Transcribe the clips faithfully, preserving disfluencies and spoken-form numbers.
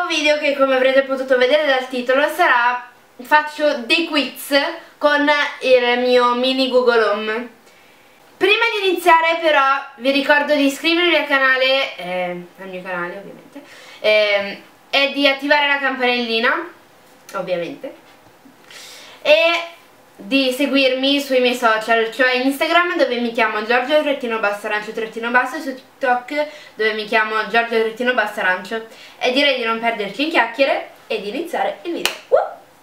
nuovo video che, come avrete potuto vedere dal titolo, sarà faccio dei quiz con il mio mini Google Home. Prima di iniziare però vi ricordo di iscrivervi al canale, eh, al mio canale ovviamente, eh, e di attivare la campanellina, ovviamente, e di seguirmi sui miei social, cioè Instagram, dove mi chiamo Giorgio trattino basso arancio trattino basso, e su TikTok dove mi chiamo Giorgio trattino basso arancio. E direi di non perderci in chiacchiere e di iniziare il video. Uh!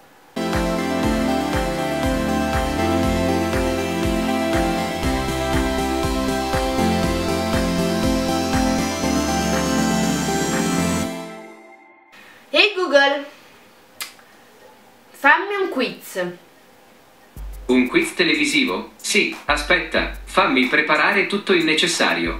Ehi Google, fammi un quiz. Un quiz televisivo? Sì, aspetta, fammi preparare tutto il necessario.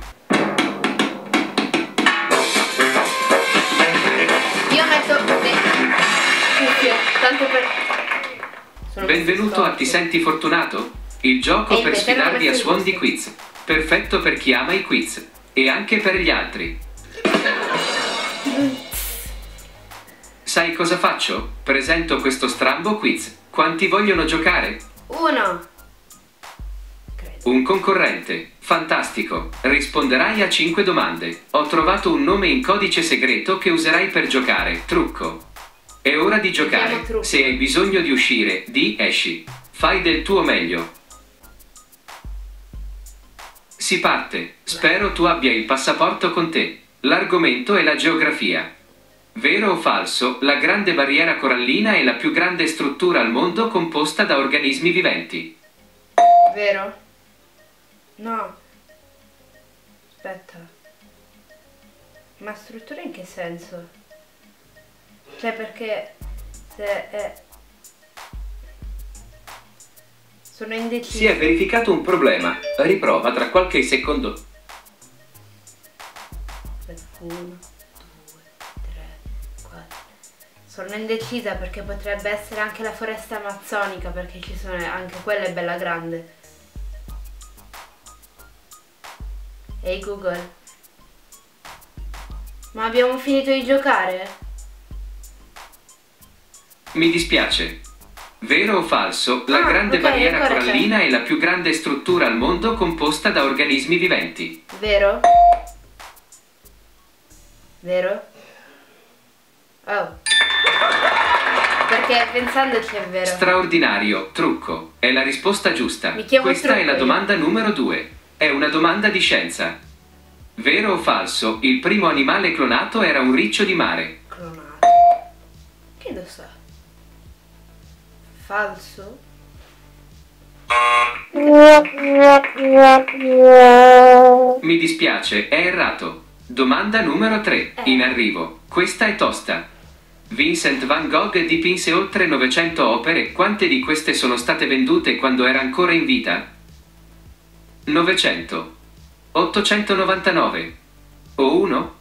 Io metto le cuffie, tanto per... Sono Benvenuto a Ti senti fortunato? Il gioco E per invece sfidarvi non a suon di messo quiz. Perfetto per chi ama i quiz. E anche per gli altri. Sai cosa faccio? Presento questo strambo quiz. Quanti vogliono giocare? Uno. Credo. Un concorrente. Fantastico. Risponderai a cinque domande. Ho trovato un nome in codice segreto che userai per giocare. Trucco. È ora di giocare. Trucco. Se hai bisogno di uscire, di esci. Fai del tuo meglio. Si parte. Spero tu abbia il passaporto con te. L'argomento è la geografia. Vero o falso, la Grande Barriera Corallina è la più grande struttura al mondo composta da organismi viventi? Vero? No. Aspetta. Ma struttura in che senso? Cioè perché se è... Sono indecisa. Si è verificato un problema. Riprova tra qualche secondo. Uno, due, tre, quattro. Sono indecisa perché potrebbe essere anche la foresta amazzonica, perché ci sono anche quella è bella grande. Ehi Google, ma abbiamo finito di giocare? Mi dispiace. Vero o falso, la Ah, Grande ok, Barriera ancora c'è. Corallina è la più grande struttura al mondo composta da organismi viventi? Vero? Vero? Oh. Perché pensandoci è vero. Straordinario, trucco. È la risposta giusta. Mi chiamo Questa Trucco è la io. domanda numero due. È una domanda di scienza. Vero o falso, il primo animale clonato era un riccio di mare? Clonato. Che lo sa? Falso? Mi dispiace, è errato. Domanda numero tre. Eh. In arrivo. Questa è tosta. Vincent van Gogh dipinse oltre novecento opere. Quante di queste sono state vendute quando era ancora in vita? novecento. ottocentonovantanove. O uno?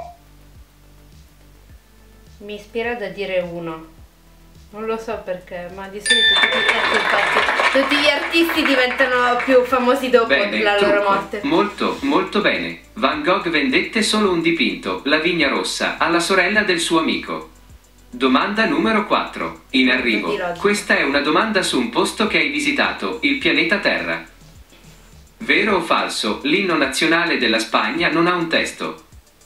Mi ispira da dire uno. Non lo so perché, ma di solito tutti, ecco, infatti, tutti gli artisti diventano più famosi dopo Bene, la loro trucco. morte. Molto, molto bene. Van Gogh vendette solo un dipinto, La Vigna Rossa, alla sorella del suo amico. Domanda numero quattro. In arrivo. Quindi logico. Questa è una domanda su un posto che hai visitato, il pianeta Terra. Vero o falso, l'inno nazionale della Spagna non ha un testo?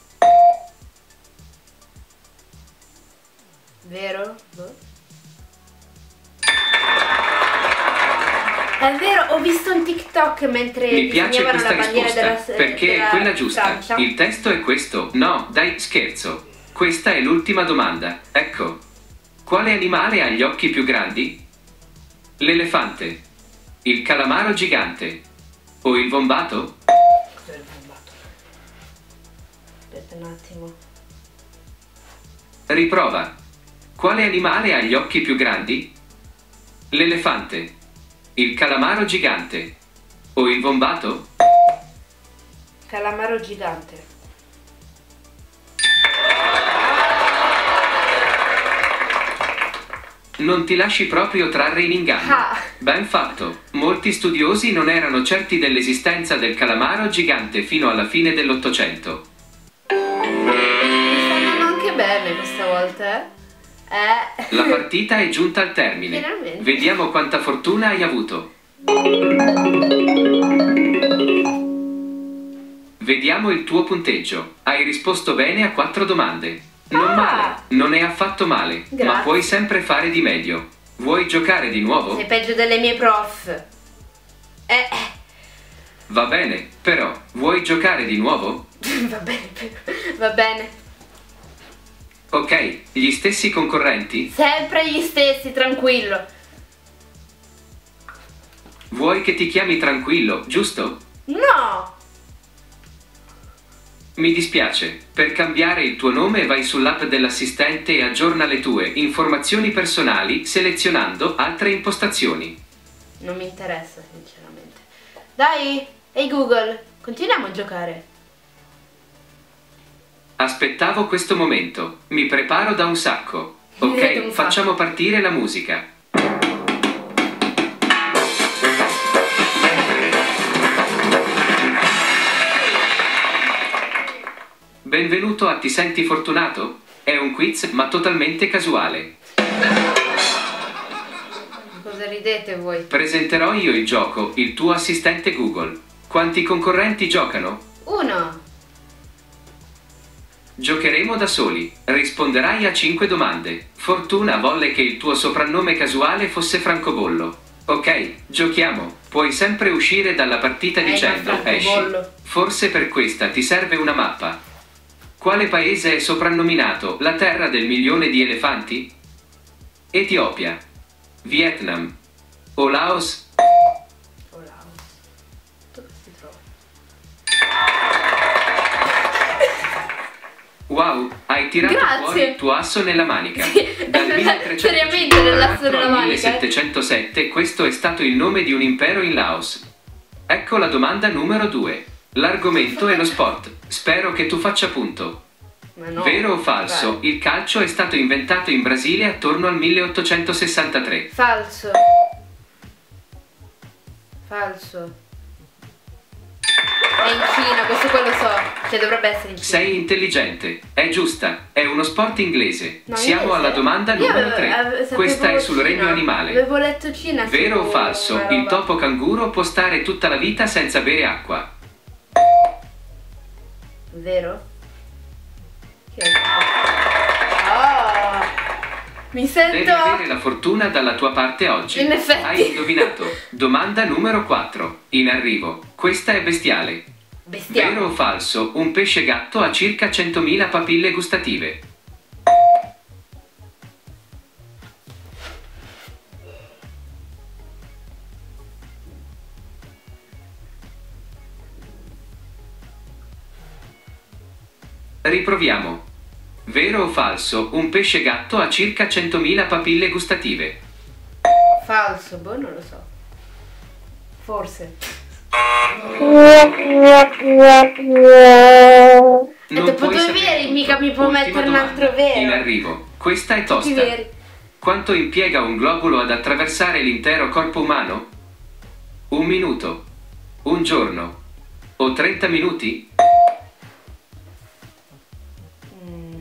Vero? Boh. È vero, ho visto un TikTok mentre Mi piace disegnavano questa la bandiera risposta, della, perché della è quella giusta. Francia. Il testo è questo. No, dai, scherzo. Questa è l'ultima domanda. Ecco. Quale animale ha gli occhi più grandi? L'elefante, il calamaro gigante o il wombato? Cos'è il bombato? Aspetta un attimo. Riprova. Quale animale ha gli occhi più grandi? L'elefante, il calamaro gigante o il wombato? Calamaro gigante. Non ti lasci proprio trarre in inganno. Ah. Ben fatto. Molti studiosi non erano certi dell'esistenza del calamaro gigante fino alla fine dell'Ottocento. Mi stanno anche bene questa volta. Finalmente? Eh. La partita è giunta al termine. Finalmente. Vediamo quanta fortuna hai avuto. Vediamo il tuo punteggio. Hai risposto bene a quattro domande. Non Ah. male, non è affatto male, ma Grazie. puoi sempre fare di meglio. Vuoi giocare di nuovo? Sei peggio delle mie prof. Eh. Va bene, però, vuoi giocare di nuovo? Va bene, va bene. Ok, gli stessi concorrenti? Sempre gli stessi, tranquillo. Vuoi che ti chiami Tranquillo, giusto? No! Mi dispiace, per cambiare il tuo nome vai sull'app dell'assistente e aggiorna le tue informazioni personali selezionando altre impostazioni. Non mi interessa, sinceramente. Dai, ehi Google, continuiamo a giocare. Aspettavo questo momento, mi preparo da un sacco. Mi vedo Ok, un facciamo partire la musica. Benvenuto a Ti senti fortunato? È un quiz ma totalmente casuale. Cosa ridete voi? Presenterò io il gioco, il tuo assistente Google. Quanti concorrenti giocano? Uno. Giocheremo da soli. Risponderai a cinque domande. Fortuna volle che il tuo soprannome casuale fosse Francobollo. Ok, giochiamo. Puoi sempre uscire dalla partita Eh, dicendo ma esci. Francobollo. Forse per questa ti serve una mappa. Quale paese è soprannominato la terra del milione di elefanti? Etiopia, Vietnam o Laos? Oh, Laos. Dove si trova? Wow, hai tirato Grazie. fuori il tuo asso nella manica. Sì, Dal seriamente nell'asso milletrecentocinquantaquattro nella al manica. millesettecentosette questo è stato il nome di un impero in Laos. Ecco la domanda numero due. L'argomento è lo sport. Spero che tu faccia punto. Ma no. Vero o falso? Vai. Il calcio è stato inventato in Brasile attorno al milleottocentosessantatré. Falso. Falso. È in Cina, questo qua lo so. Cioè dovrebbe essere in Cina. Sei intelligente. È giusta. È uno sport inglese. No, Siamo inglese? alla domanda Io numero avevo- tre. ave- sapevo Questa è sul Cina. regno animale. Avevo letto Cina. Vero o su falso? una Il roba. topo canguro può stare tutta la vita senza bere acqua. Vero? Chi è il topo? Oh, mi Devi sento... avere la fortuna dalla tua parte oggi. In effetti. Hai indovinato. Domanda numero quattro. In arrivo. Questa è bestiale. Bestiale. Vero o falso? Un pesce gatto ha circa centomila papille gustative. Riproviamo. Vero o falso? Un pesce gatto ha circa centomila papille gustative. Falso, boh, non lo so. Forse. E Non dopo puoi due sapere veri tutto. mica mi può Ultima mettere un domanda. altro vero. In arrivo. Questa è Tutti tosta. veri. Quanto impiega un globulo ad attraversare l'intero corpo umano? Un minuto, un giorno o trenta minuti? Mm.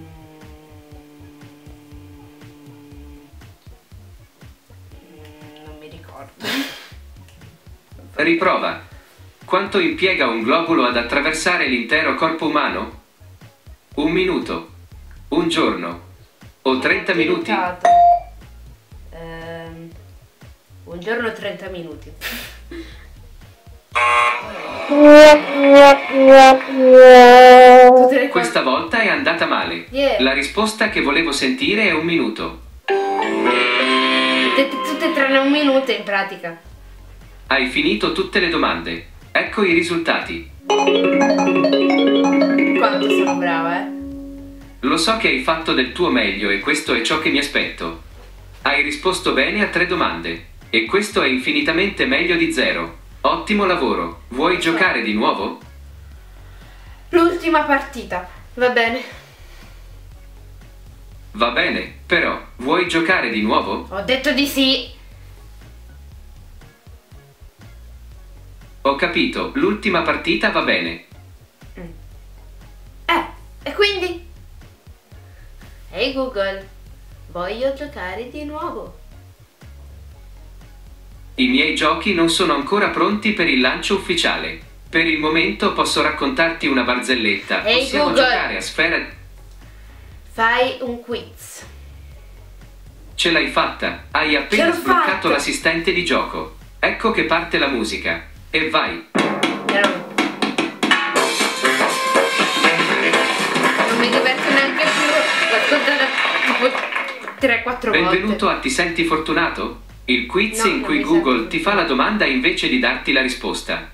Non mi ricordo. Riprova. Quanto impiega un globulo ad attraversare l'intero corpo umano? Un minuto, un giorno o trenta minuti? Delicato. Ehm, un giorno trenta minuti. Tutte le Questa volta è andata male. Yeah. La risposta che volevo sentire è un minuto. Tutte, tutte tranne un minuto in pratica. Hai finito tutte le domande. Ecco i risultati. Quanto sono brava, eh? Lo so che hai fatto del tuo meglio e questo è ciò che mi aspetto. Hai risposto bene a tre domande. E questo è infinitamente meglio di zero. Ottimo lavoro. Vuoi giocare di nuovo? L'ultima partita. Va bene. Va bene, però, vuoi giocare di nuovo? Ho detto di sì. Ho capito, l'ultima partita va bene. Eh, e quindi? Ehi Google, voglio giocare di nuovo. I miei giochi non sono ancora pronti per il lancio ufficiale. Per il momento posso raccontarti una barzelletta. Ehi, Possiamo Google, giocare a sfera... fai un quiz. Ce l'hai fatta. Hai appena l'ho sbloccato fatta. l'assistente di gioco. Ecco che parte la musica. E vai. Però non mi diverto neanche più. L'ho ascoltata tipo tre quattro volte. Benvenuto a Ti senti fortunato? Il quiz No, in non cui mi Google sento. ti fa la domanda invece di darti la risposta.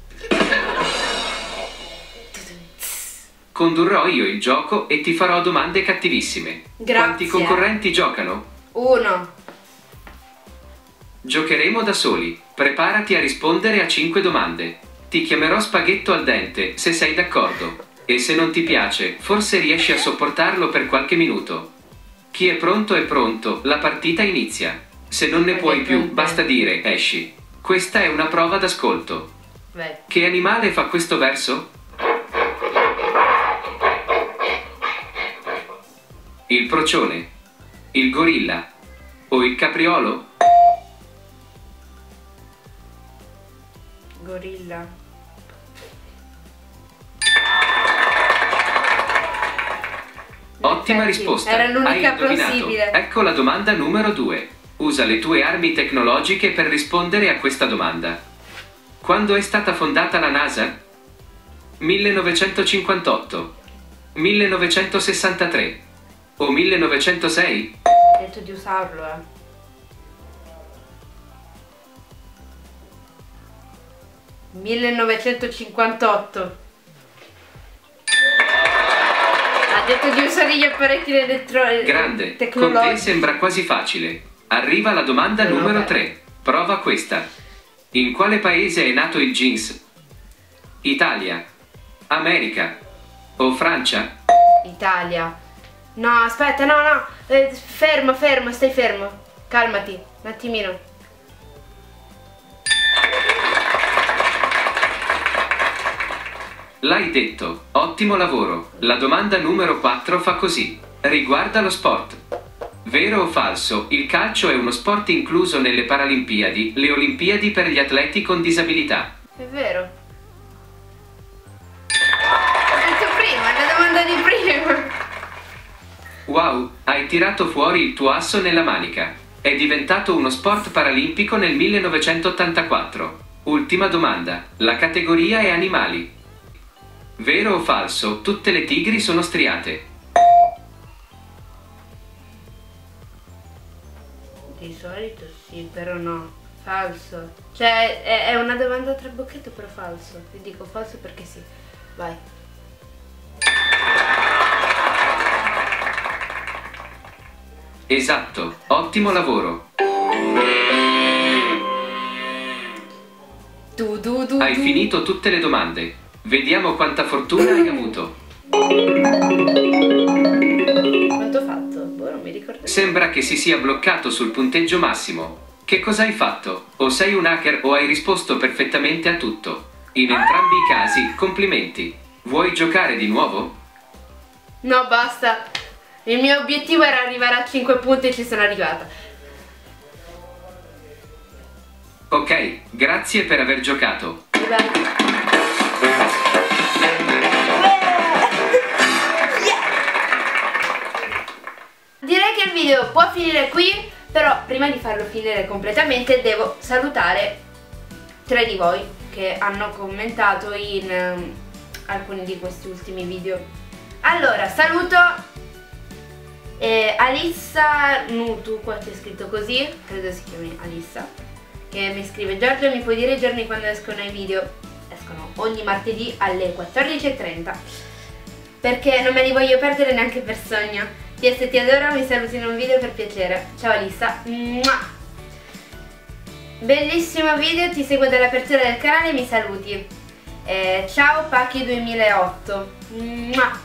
Condurrò io il gioco e ti farò domande cattivissime. Grazie. Quanti concorrenti giocano? Uno. Giocheremo da soli. Preparati a rispondere a cinque domande. Ti chiamerò spaghetto al dente, se sei d'accordo. E se non ti piace, forse riesci a sopportarlo per qualche minuto. Chi è pronto è pronto, la partita inizia. Se non ne puoi più, basta dire esci. Questa è una prova d'ascolto. Vai. Che animale fa questo verso? Il procione, il gorilla o il capriolo? Gorilla. Ottima Infatti, risposta. era Hai l'unica indovinato. plausibile. Ecco la domanda numero due. Usa le tue armi tecnologiche per rispondere a questa domanda. Quando è stata fondata la NASA? millenovecentocinquantotto, millenovecentosessantatré o millenovecentosei? Ho detto di usarlo, eh. millenovecentocinquantotto. Ha detto di usare gli apparecchi elettronici. Grande, con te tecnologici. sembra quasi facile. Arriva la domanda No, numero vabbè. tre. Prova questa. In quale paese è nato il jeans? Italia, America o Francia? Italia. No, aspetta, no, no. Eh, fermo, fermo, stai fermo. Calmati, un attimino. L'hai detto, ottimo lavoro. La domanda numero quattro fa così. Riguarda lo sport. Vero o falso, il calcio è uno sport incluso nelle Paralimpiadi, le Olimpiadi per gli atleti con disabilità? È vero. L'ho detto prima, è la domanda di prima. Wow, hai tirato fuori il tuo asso nella manica. È diventato uno sport paralimpico nel millenovecentottantaquattro. Ultima domanda. La categoria è animali. Vero o falso, tutte le tigri sono striate? Di solito sì, però no. Falso. Cioè, è, è una domanda tra bocchetto, però falso. Ti dico falso perché sì. Vai. Esatto, ottimo lavoro. Du, du, du, Hai du. finito tutte le domande. Vediamo quanta fortuna hai avuto. Quanto ho fatto? Boh, non mi ricordo. Sembra che si sia bloccato sul punteggio massimo. Che cosa hai fatto? O sei un hacker o hai risposto perfettamente a tutto. In entrambi i casi, complimenti. Vuoi giocare di nuovo? No, basta. Il mio obiettivo era arrivare a cinque punti e ci sono arrivata. Ok, grazie per aver giocato. Bye. Direi che il video può finire qui, però prima di farlo finire completamente devo salutare tre di voi che hanno commentato in um, alcuni di questi ultimi video. Allora, saluto eh, Alissa Nutu, qua c'è scritto così, credo si chiami Alissa, che mi scrive: Giorgio, mi puoi dire i giorni quando escono i video? Escono ogni martedì alle quattordici e trenta, perché non me li voglio perdere neanche per sogno. P S ti adoro, mi saluti in un video per piacere. Ciao Alissa. Mua. Bellissimo video, ti seguo dall'apertura del canale, mi saluti. Eh, ciao Pacchi duemilaotto. Mua.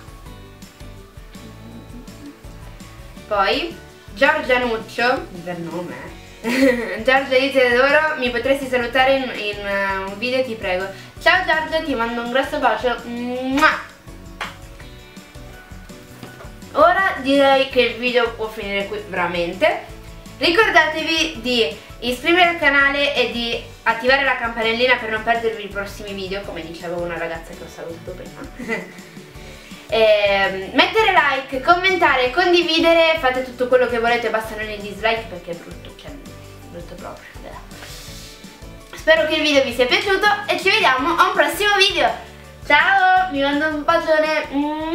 Poi Giorgia Nuccio, bel nome. Giorgia, io ti adoro, mi potresti salutare in, in uh, un video, ti prego. Ciao Giorgia, ti mando un grosso bacio. Mua. ora direi che il video può finire qui veramente. Ricordatevi di iscrivervi al canale e di attivare la campanellina per non perdervi i prossimi video, come diceva una ragazza che ho salutato prima. E mettere like, commentare, condividere, fate tutto quello che volete, basta non il dislike perché è brutto, cioè brutto proprio. Spero che il video vi sia piaciuto e ci vediamo a un prossimo video. Ciao, vi mando un bacione.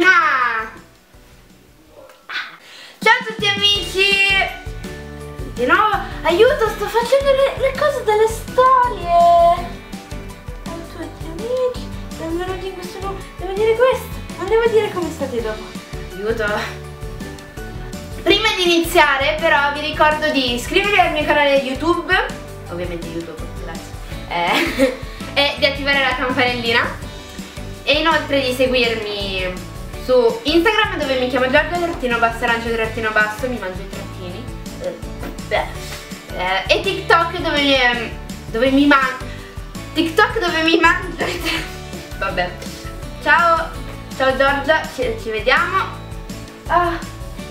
Ciao a tutti amici. Di nuovo, aiuto, sto facendo le, le cose delle storie. Ciao a tutti amici, benvenuti in questo nuovo. Devo dire questo, non devo dire come state dopo. Aiuto. Prima di iniziare però vi ricordo di iscrivervi al mio canale YouTube, ovviamente YouTube, grazie, eh, e di attivare la campanellina. E inoltre di seguirmi su Instagram, dove mi chiamo Giorgia trattino basso arancio trattino basso, mi mangio i trattini. Eh, e TikTok dove mi, dove mi mangio TikTok dove mi mangio. Vabbè. Ciao, ciao Giorgia, ci, ci vediamo. Ah,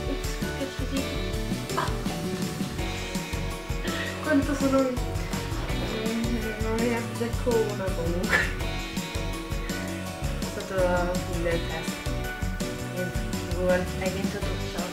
quanto sono. Non ne azzecco una comunque. È stato il test. Niente, hai vinto tu, ciao.